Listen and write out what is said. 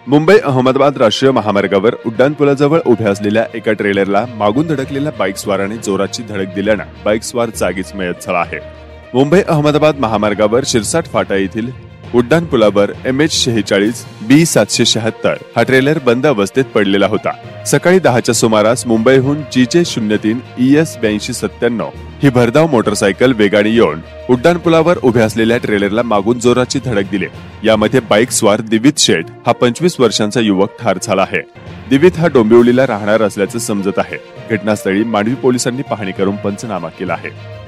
मुंबई अहमदाबाद राष्ट्रीय महामार्गावर उड्डाणपुलाजवळ उभ्या असलेल्या एका ट्रेलरला मागून धडकलेल्या बाईक स्वाराने जोराची धडक दिल्यानं बाईक स्वार जागीच मयत झाला आहे. मुंबई अहमदाबाद महामार्गावर शिरसाट फाटा येथील उड्डाणपुलावर MH46 B776 हा ट्रेलर बंद अवस्थेत पडलेला होता. सकाळी 10च्या सुमारास मुंबईहून GJ03 ES 8297 ही भरधाव मोटरसायकल वेगाने येऊन उड्डाणपुलावर उभ्या असलेल्या ट्रेलरला मागून जोराची धडक दिली. यामध्ये बाईक स्वार दिवित शेठ हा 25 वर्षांचा युवक ठार झाला आहे. दिवित हा डोंबिवलीला राहणार असल्याचं समजत आहे. घटनास्थळी मांडवी पोलिसांनी पाहणी करून पंचनामा केला आहे.